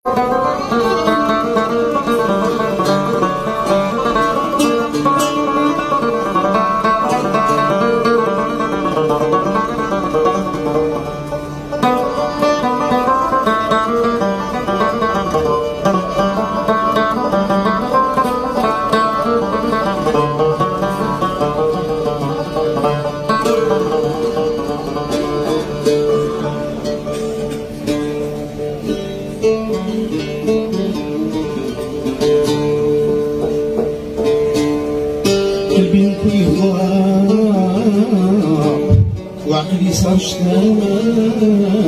وعقلي صار شتات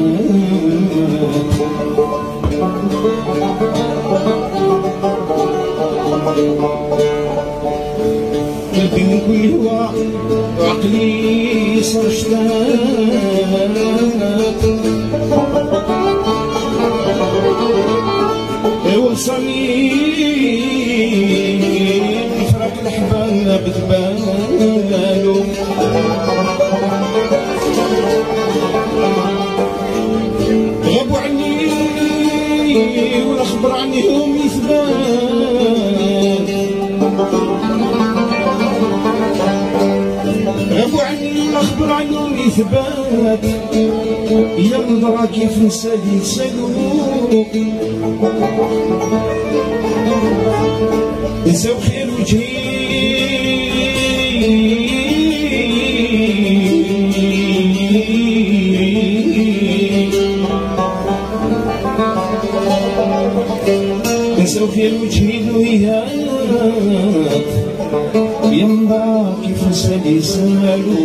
قلبي من كل هوا وعقلي صار شتات وصلني فراق الحبال بذبالو غابوا عني والخبر عنهم يثبات غابوا عني والخبر عنهم يثبات يا نظرة كيف نسالي نسالوك نساو خير وجهي نساو خير وجهي ذويهات يمضى كيف نسالي سالو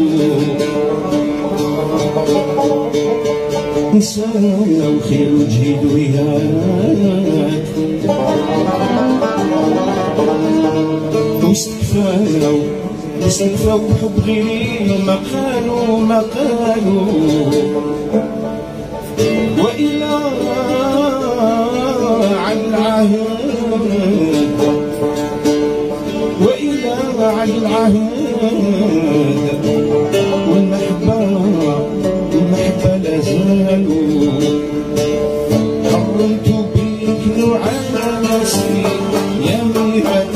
نساو خير وجهي ذويهات واستكفاو بحب غيري ما قالوا وإلا عن العهد والمحبة لا زالوا حرمت بك نوعا ناسي يا ميرة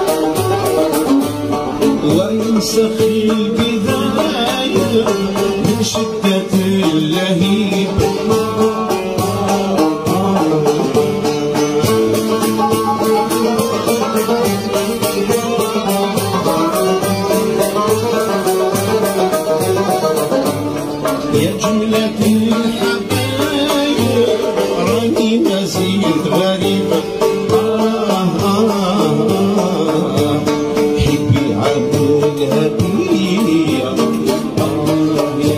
وانسخ البداية من شدة اللهيب يا جملة الحبايب راني ما زلت غريب حبي عبد الهدية يا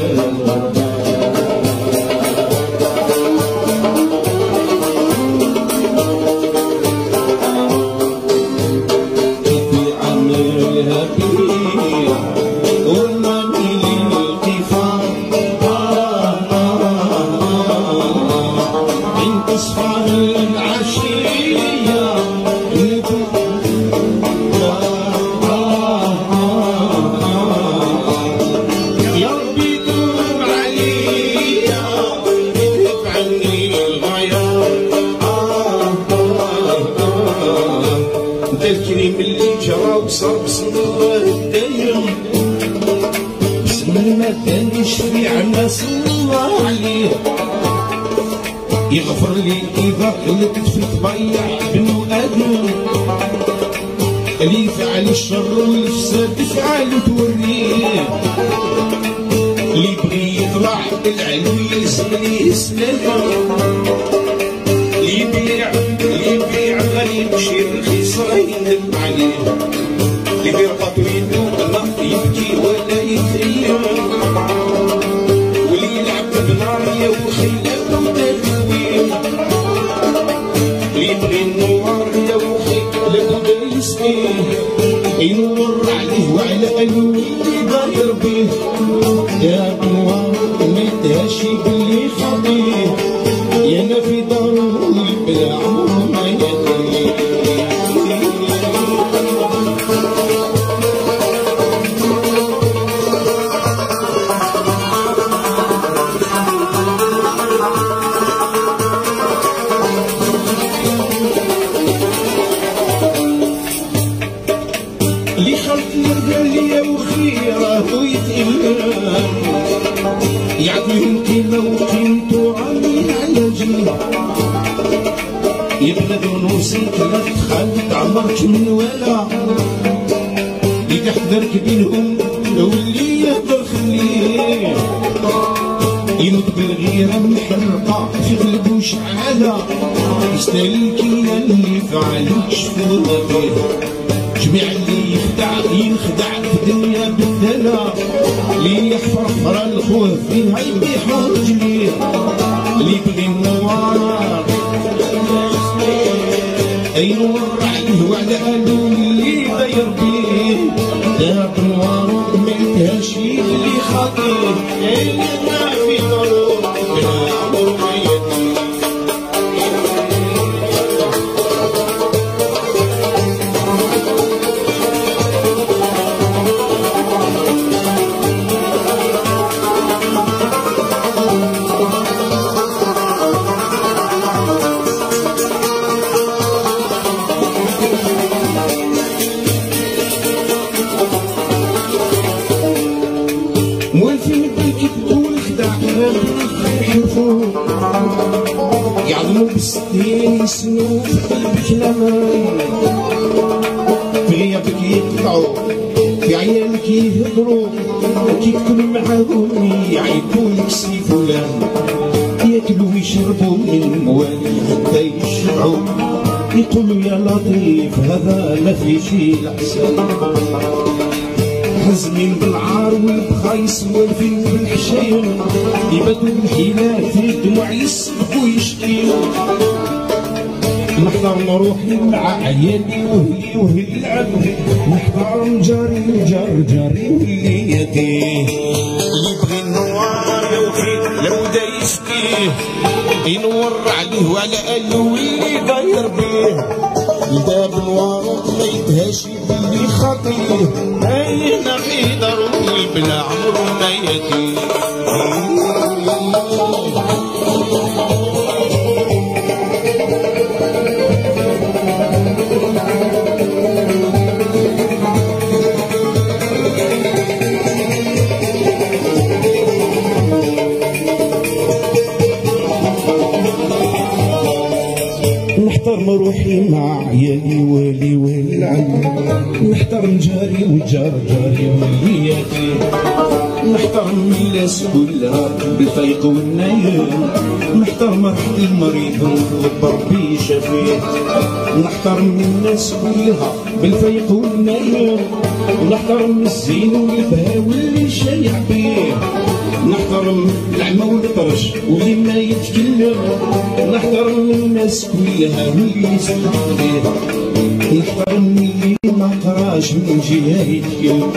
حبي عبد الهدية ورماني للقفار أصفار العشية يا ربي دوم عليا اذهب عني الغيار ذكري من اللي جرى وصار بسم الله الدايم بسم ما كان يشفي عنا صلى الله عليه يغفر لي إذا قلت في طبيع بنو آدم اللي يفعل الشر والفساد يفعل توريه اللي يبغي يطلع العلو يلزم ليه سلالة اللي يبيع غير يمشي رخيص يندم عليه اللي بيربط يدو يبكي ولا يتأيم واللي يلعب بنار يا وخيلة يبغي النوار يا وخي لابد يسقيه ينور عليه وعلى قلبه اللي داير بيه يا نوار ما يتهاشي باللي خاطيه يا انا في داره بلا عمره ما يدري اللي خلط يرجع ليا وخيره ويتألم يعطيهم كيما وقيمته عاملين على جنيه يبلد ونوسك لا تخلط عمرك من ولا اللي تحذرك بينهم واللي يهدر خليه يموت بالغيرة محرقة في قلبه شعالة يستاهل الكيان اللي فعلك شفوها فيه جميع اللي ينخدع في الدنيا بالدنا اللي يحفر حفرة الخوف فيها يبيحوا رجليه اللي يبغي النوار ينور عليه وعلى قلبه اللي داير بيه داب نوار ما يتهاشي اللي خاطيه اللي ما في ضرور بلا عمر ما يدري موالفين بالكذب والخداع يحرفوا يعظموا بالسنين يسنوا في قلبك الامان في غيابك يقطعوا في عيالك يهضروا كي تكون معاهم يعيبوا لك سي فلان ياكلوا ويشربوا من الموالي حتى يشبعوا يقولوا يا لطيف هذا ما فيش الاحسان حزمين بالعار والبخايس والفين بالحشايم يباتوا بالحيلات في الدموع يسبقوا ويشكيو نحضر نروحي مع عيالي وهي العب نحضر جاري واللي يديه اللي يبغي النوار لو دا يشكيه ينور عليه وعلى قلبه واللي داير بيه الباب نوار ما يتهاشي باللي خاطيه اين في ضروري بلا عمره ما يديه نحترم روحي مع عيالي والي والعم، نحترم جاري وجار جاري ولياتي، نحترم الناس كلها بالفيق والنيام، نحترم راحة المريض ونطلب ربي شفيه، نحترم الناس كلها بالفيق والنيام، نحترم الزين والبهاء واللي شايع بيه، نحترم العمى والطرش واللي ما يتكلم، نحترم الناس كلها واللي يسمع بيه، نحترم اللي ما قراش من جهة يتكلم،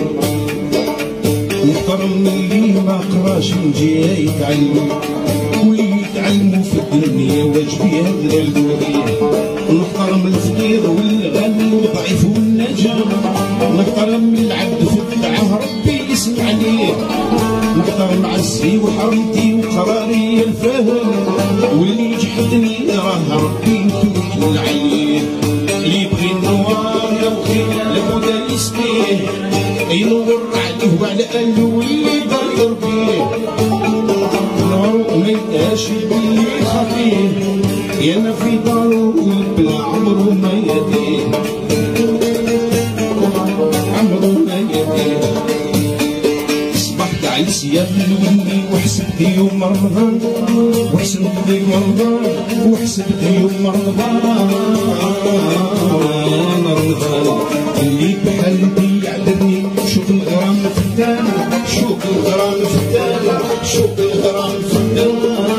نحترم اللي ما قراش من جهة يتعلم، واللي يتعلموا في الدنيا واجب يهدر الدنيا، نحترم الفقير والغني والضعيف والنجم، نحترم العبد في الدعاء ربي يسمع عليه، نحترم عزي وحرمتي وقراري الفهم، واللي يجحدني راه ربي نتوكل عليه، اللي يبغي النوار يبغي لابد يسقيه، ينور عليه وعلى قلبه واللي ضاير بيه، نور ما يلقاش اللي خفيه، يانا في دارو بلا عمرو ما يديه، عمرو ما يديه، صبحت عيس يا بلوني وحسبت يوم رمضان، وحسبت يوم رمضان، وحسبت يوم رمضان، اللي بحلبي يعذرني شوف الغرام فدان، شوف الغرام فدان، شوف الغرام فدان،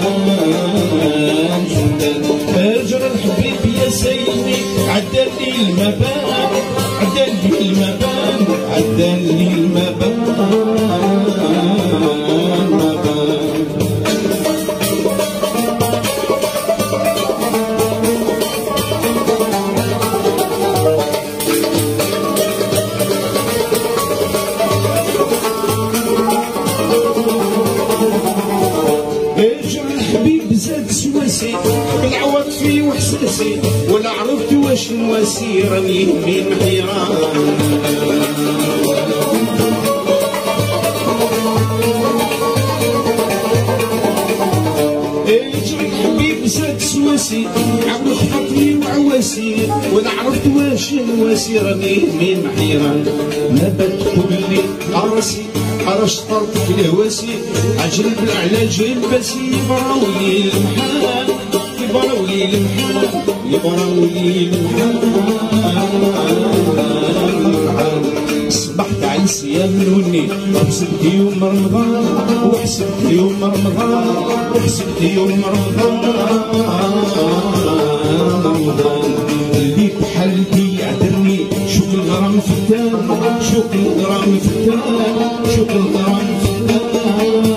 هاجر الحبيب يا سيدي عدلي المبان، عدلي المبان، عدلي المبان، بالعوض في وحساسي ولا عرفت واش نواسي راني يهمي حيران، اجري الحبيب زاد سواسي عبد خططني وعواسي ولا عرفت واش نواسي راني يهمي حيران، نبات كلي راسي حرش طرف في الهواسي عجل بالعلاج الباسي براولي المحال، براولي المحال، براولي المحال، صبحت عيس يا منوني وحسبت يوم رمضان، وحسبت يوم رمضان، وحسبت يوم رمضان، اللي بحالتي يعذرني شوف الغرام فتان، شوف الغرام فتان، شوف الغرام فتان،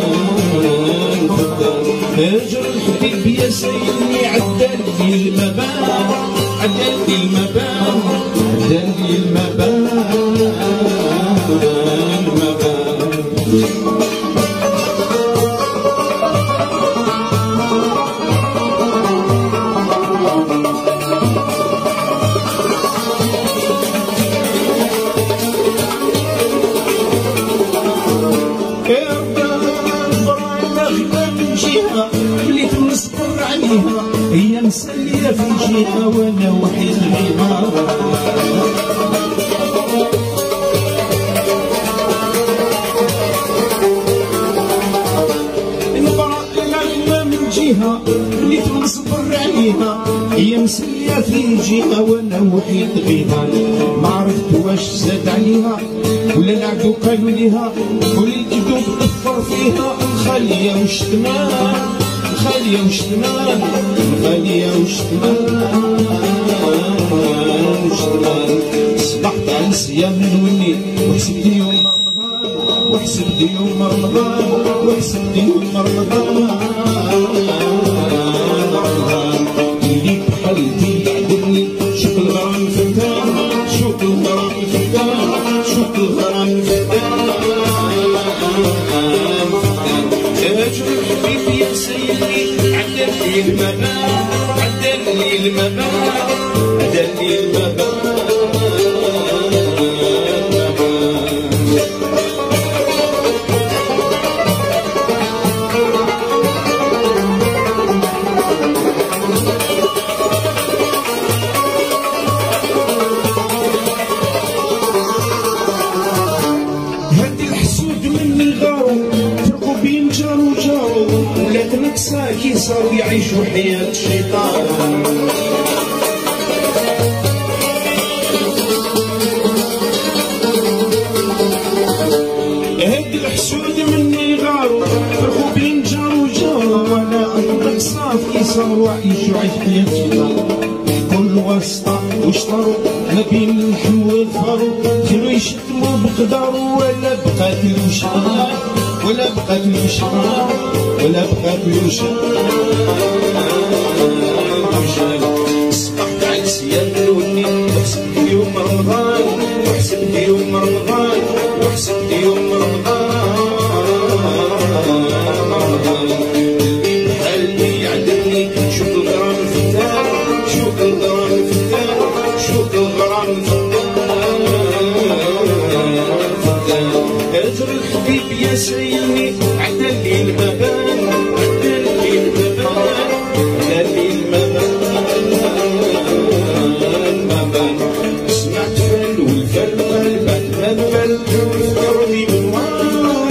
هاجر الحبيب يا سيدي عدلي المبان، عدلي المبان، عدلي المبان، هي مسلية في جهة وانا وحيد غيبة، نبرأ العلمة من جهة اللي تنصبر عليها، هي مسلية في جهة وانا وحيد غيبة، ما عرفت واش زاد عليها ولا العدو قالوا ليها، والجدود كفر فيها الخالية والشتمان، خالية وشتمان، خالية وشتمان، صبحت عيس يا منوني وحسبت يوم رمضان، وحسبت يوم رمضان، وحسبت يوم رمضان، اللي بحالتي يعذرني شوف الغرام فتان، شوف الغرام فتان، شوف الغرام فتان، هاجر الحبيب يا سيدي عدلي المبان، عدلي المبان، عدلي المبان، جارو جارو ولاد مساكين صاروا يعيشوا حياة الشيطان. هاد الحسود مني غاروا فرحوا بين جارو جارو وانا انطق صافي صاروا يعيشوا حياة الشيطان. كل واسطة واشطروا ما بين اللحم والفرو كانوا يشتموا بقدارو ولا بقاتلوا شرار ولا بقاتلوا شرار ولا بقاتلوا شرار. الصباح تاع السيان الوني وحسبت يوم رمضان وحسبت يوم رمضان وحسبت يوم رمضان. اللي بحالي يعذبني شوف الغرام الفتان شوف الغرام الفتان شوف الغرام الفتان. اجر الحبيب يا سيدي عدى الليل ما بان عدى الليل ما بان عدى الليل ما بان. سمعت فل والفل غالبا ما بان وفكرني بالوان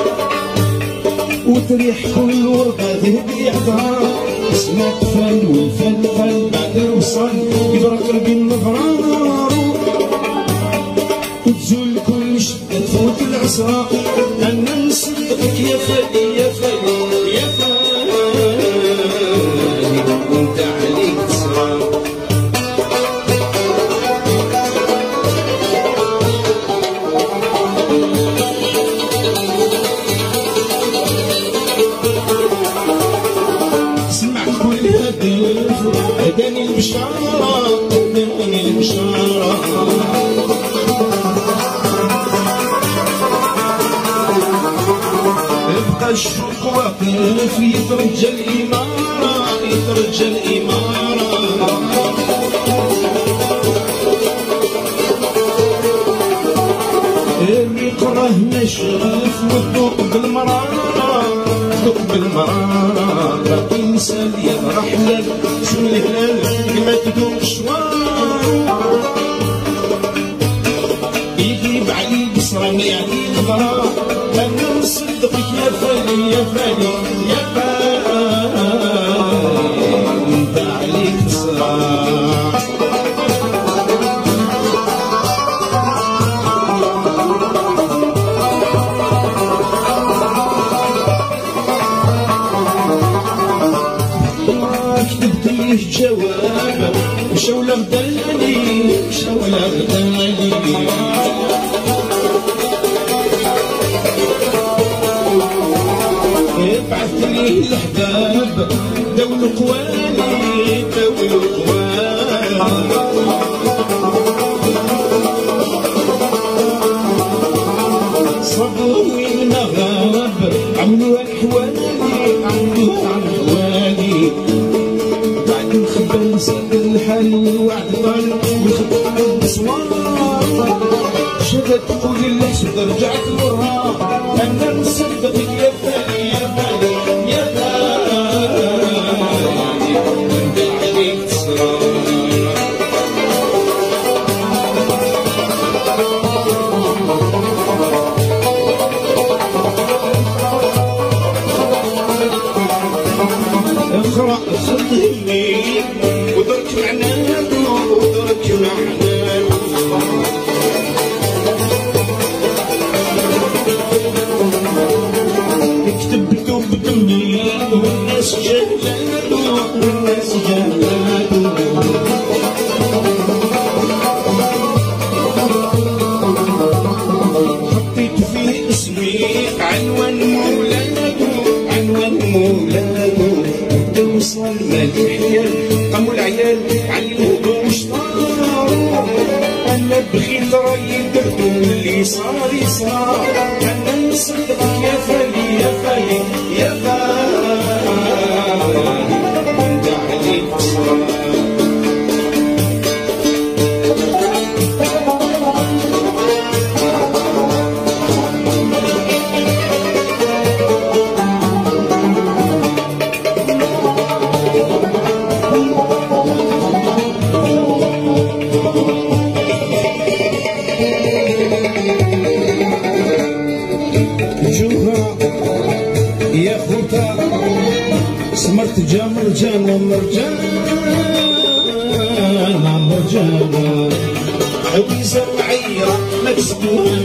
وتريح كل ورقة ذهبي عذار. سمعت فل والفل بعد الوصال يبرق قلبي النظرار وتزول كل شدة تفوت العصا. أنا نصدقك يا فادي يا فادي يا فادي وانت عليك تصرى. سمعت كل هدف هداني البشارة هداني البشارة. يبقى الشوق واقف يترجى الإمارة يترجى الإمارة. الريق راه ناشف والذوق بالمرارة ذوق بالمرارة. باقي نسال يا رحلة شو الهلال كما تذوق الشوار. يجيب علي بصراني يعني الغرام. أنا نصدقك يا فادي يا فادي يا فادي وانت عليك تصرى. كتبت ليه جواب مشاو لغداني مشاو لغداني. بعثت ليه الأحباب داولوا قواني داولوا قواني. صبروا وين ما غاب عملوا أحوالي عملوا أحوالي. بعد نخبى نسيب الحال وعد طال ونخبى الصوار. شدت تقول الحسود رجعت لورا. أنا نصدقك يا فادي يا فادي يا فادي وانت عليك تصرى. اقرأ خط همي ودرك معناه ودرك معناه. كتبتو بدمي والناس جهلاتو والناس جهلاتو. حطيت فيه اسمي عنوان مولاتو عنوان مولاتو. توصل مالي حيال قاموا العيال علموه وشطارو. أنا بخيت رايي درتو اللي صار يصار. أنا نصدقك يا فادي يا فادي يا فادي وانت عليك تصرى. مرتجا مرجانة مرجانة عويزة معيرة ما كسبوها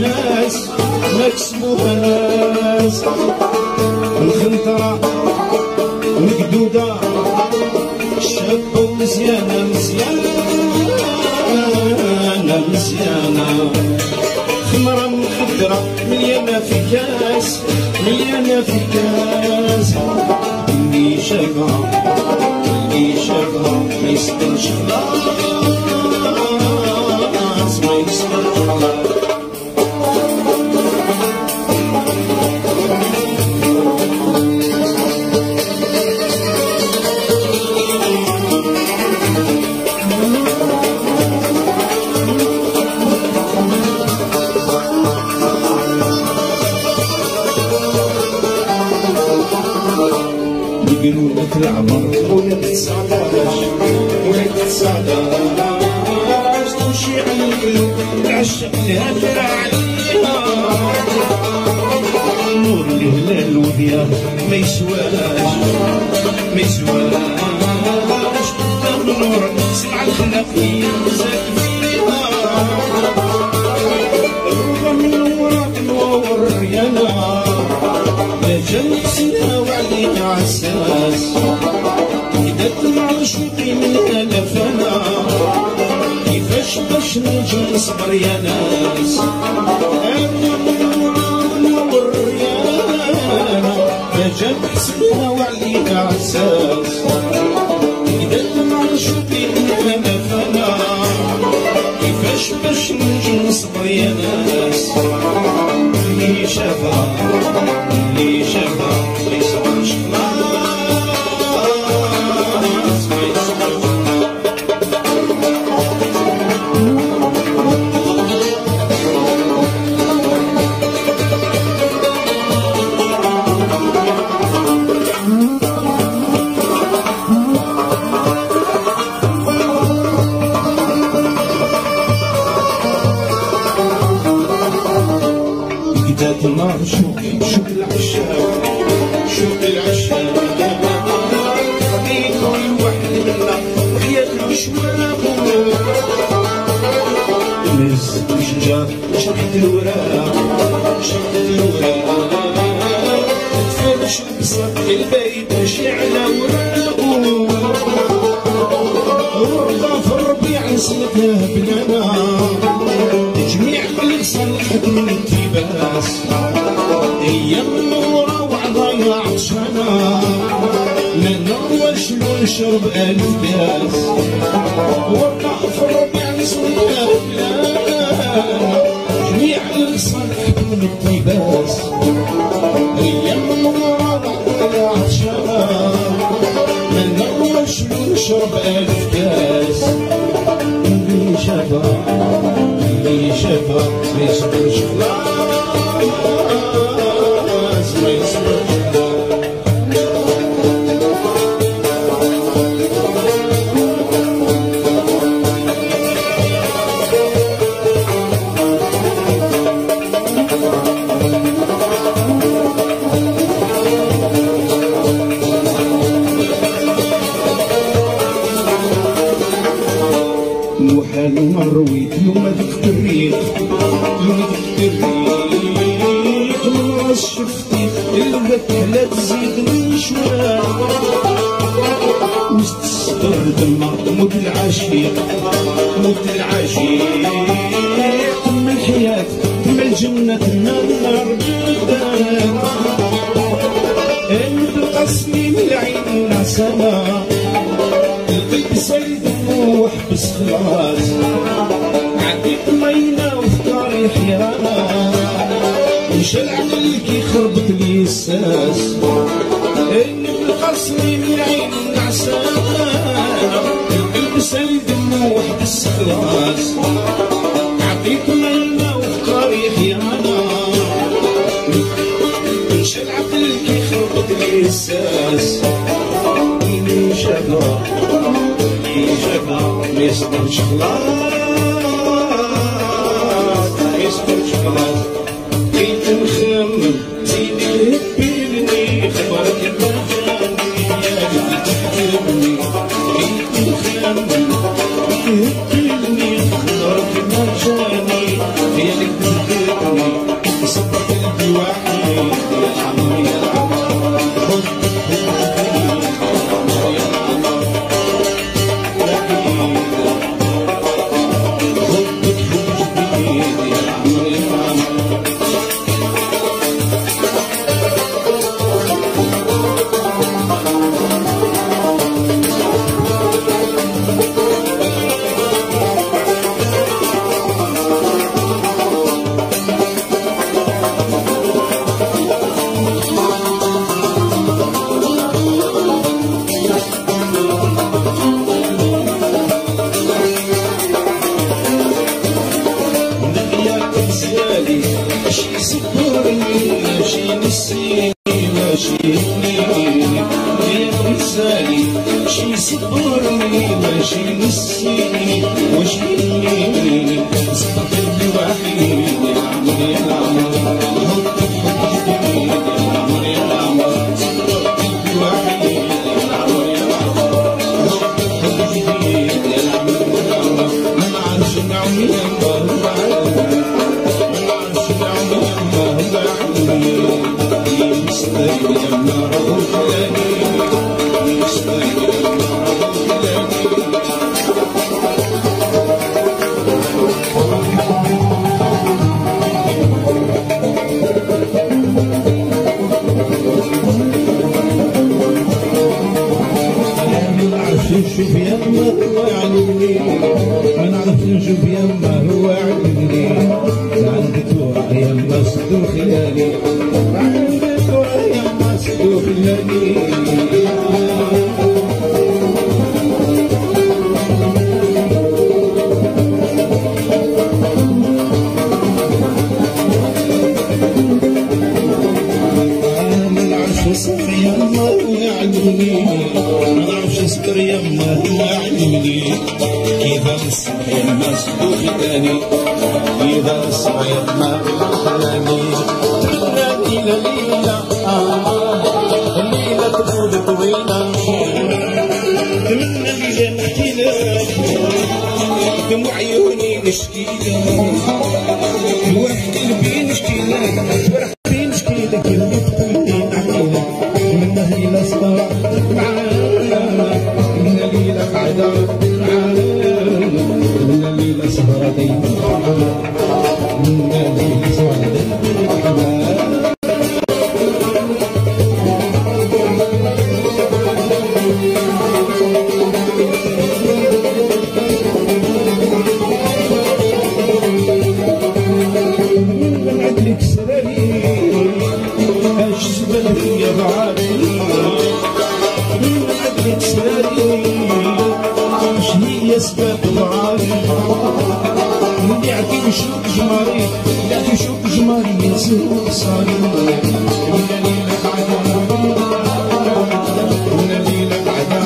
ناس الخنطرة مقدودة شابة ومزيانة خمرة مخدرة مليانة في كاس اللي شافها ما يسكنش خلاص ما يسكنش خلاص ولاد العمر ولاد 19 تمشي على القلوب العشق الهدر عليها نور الهلال وضياء ما يسواش نور سمع الخلق ينزل فيها الروح من وراك نور يا نار يا جنسنا وعليك عساس إذا طلع شوقي من ألفنا كيفاش باش نجي نصبر يا ناس أنا نور يا يا جنسنا وعليك عساس إذا طلع شوقي من ألفنا كيفاش باش نجي نصبر يا ناس اللي شافها ما يصبرش خلاص ما يصبرش بدات النار شوق العشاق خليك الوحد منا وحياة المشواب مز الشجار شدت الوراق تفرش البصر البيت ماشي على وراقو ورضا في الربيع نسلكها بنانا تجميع بالغصن حد من التباس ايام النورة وعضايا عطشانة ما نروش ونشرب 1000 كاس ورضا في الربيع نسلكها بنانا جميع الغصن حد من التباس ايام النورة وعضايا عطشانة ما نروش ونشرب 1000 كاس اللي شافها ما يصبرش خلاص ما يصبرش وحال مرويت يوم ذاك الريق من راس شفتي البك لا تزيد من شويه وسط الصدر دمع موت العشيق تم الحياة تم الجنة النار جدان القسمي من العين نعسانة القلب سيد وحبس خلاص عديت مينا وفكاري حيرانا مشى العقل كي خربط لي الساس ان بالقصري من العين نعسانة القلب سيد وحبس خلاص عديت مينا وفكاري حيرانا مشى العقل كي خربط لي الساس اللي شافها ما يصبرش خلاص ما يصبرش خلاص بقيت نخمم زيد يهبلني خبرك البركاني وحيد يا العمر يا العمر ماشي صبرني ماشي نسيني ماشي يهنيني يا رسالي ماشي صبرني ماشي نسيني ماشي يهنيني صبر قلبي وحيد يا العمر يا العمر يا العمر يا العمر صبر قلبي وحيد يا العمر يا العمر يا العمر يا العمر ما نعرفش نعمل يا نشوف يما هو يعلمني ما نعرف نشوف يما هو يعلمني عندك ورا يما صدو خلالي عندك ورا يما صدو خلالي صفي يما هو يعلمني ما نعرفش نسكر يما هو يعلمني كيف نصبح يما صدو خلاني إذا نصبح يما خلاني ليلة ليلة الليلة تكون طويلة تمنى ليلة نحكي لك دموع عيوني نشكي لك الواحد قلبي نشكي لك فرح بي نشكي لك اللي تقولي نحكي لك من ليلة صباح معانا من ليلة قعدة معانا من ليلة سهرة دايما من ليلة سهرة دايما عندك سراري اش سبلك يا بعادي عندك سراري اش هي سبب بعادي نبيعتي وشوك جماري نبيعتي وشوك جماري يزيد صاري من ليلة قعدة من ليلة قعدة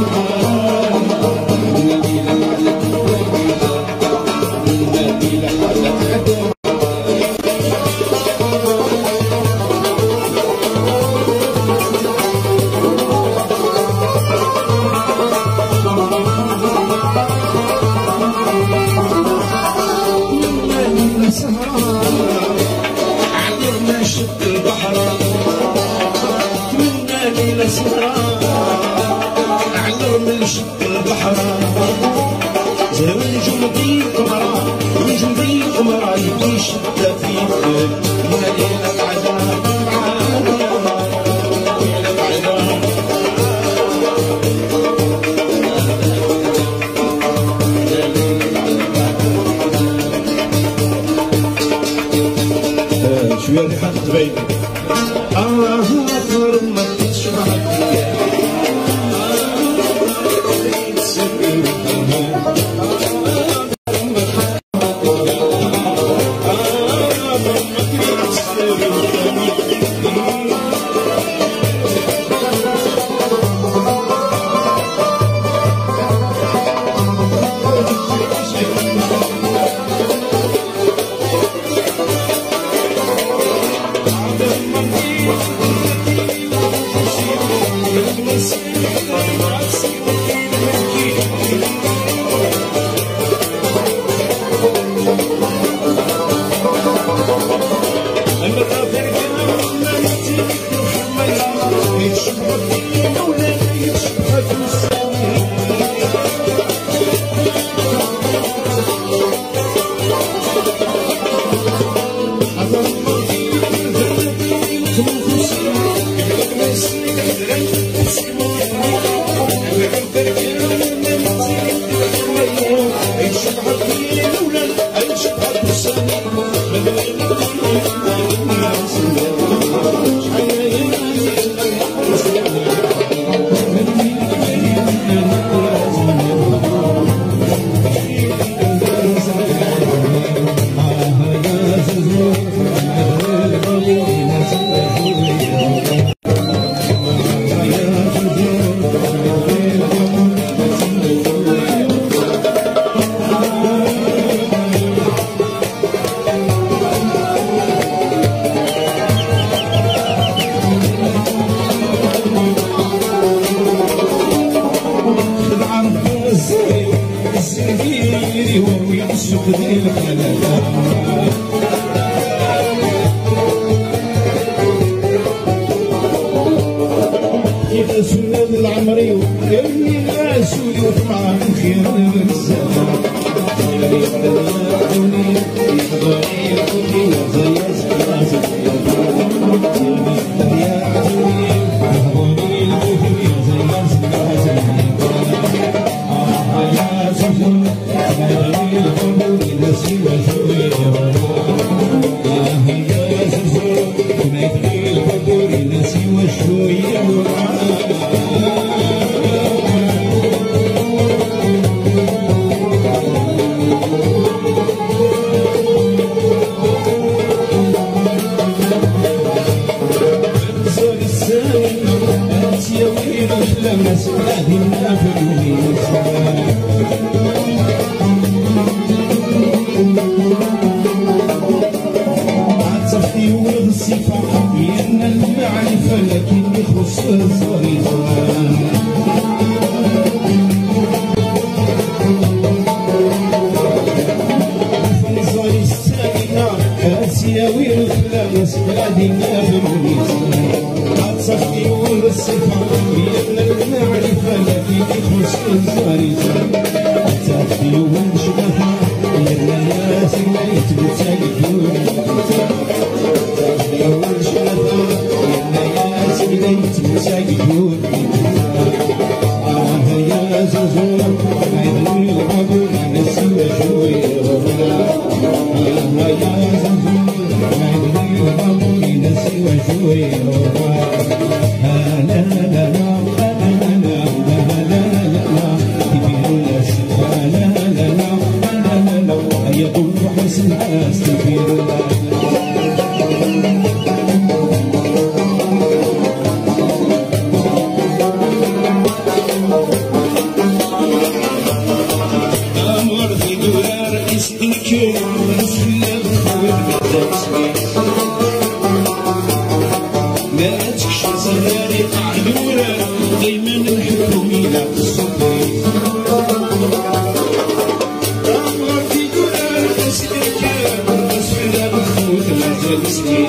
من ليلة قعدة من ليلة قعدة عبرنا شط البحر تمنى ليلة سهرة أعلى من شط البحر زي ونجم ذي قمرة ونجم ذي قمرة يبكي شدة فيك من ليلة قعدة ليلة قعدة شوية ريحة تبين آخر ما تشرح الناس غادينا في الميزان عطفتي ولد الصفة لأن المعرفة لكن يخص الصريفان الفنزاري الساكنة آسياوي الخلاص غادينا في الميزان عطفتي ولد الصفة لأن المعرفة لكن يخص الصريفان عطفتي ولد الشبهة لأن الناس لا يتبتلكون مساجدون يا زوزو عيدني العبور نسوى شوية يا زوزو عيدني العبور نسوى شوية لا لا لا لا كبير الناس لا لا لا هيا طول حسن الناس كبير ما تكشف زهري عدورة دايما نحبهم إلى الصبي أمر في دولار تسلك مسؤولة بخوت مازال مسكين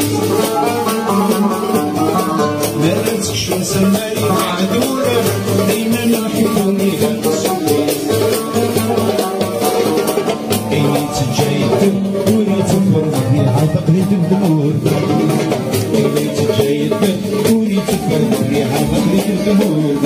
ما تكشف زهري عدورة دايما نحبهم إلى الصبي أيني تجايد ولي تفرق لي عتقني الدمور أيني تجايد ولي تفرق لي عتقني الدمور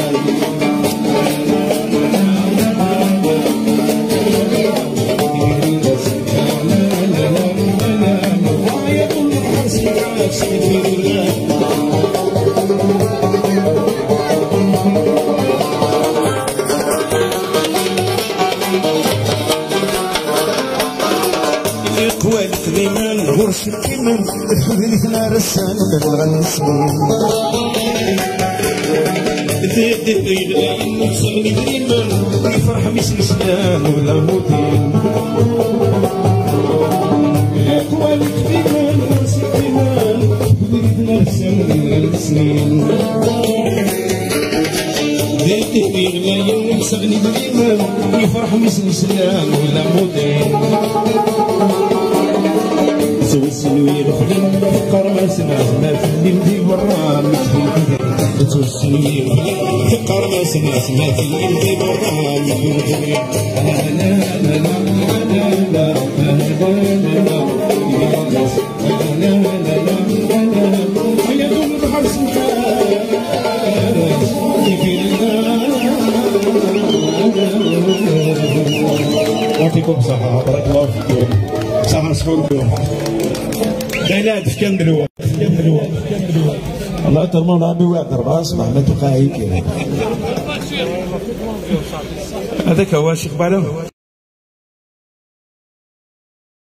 الإقوال قديما غرس الكيمان تخذني ثنا رسان وكتلغى السنين تهدي الغيلين وصغني قديما يفرح مثل الإسلام ولا موتين الإقوال قديما غرس الكيمان تخذني ثنا رسان وكتلغى السنين تهدي الغيلين وصغني قديما يفرح مثل الإسلام ولا موتين توسنوي الخدم فقر ما سمعت ما في اللي مدي برا متفل توسنوي الخدم فقر ما سمعت ما في اللي مدي برا متفل لا لا لا لا لا لا يدوم البحر سمحان يعطيكم الصحة بارك الله فيكم صحة نصحونكم غيلات في كندلوا الله ترمون عمي واحد رباس محمد وقاهي كذا هذاك هو الشيخ بعلم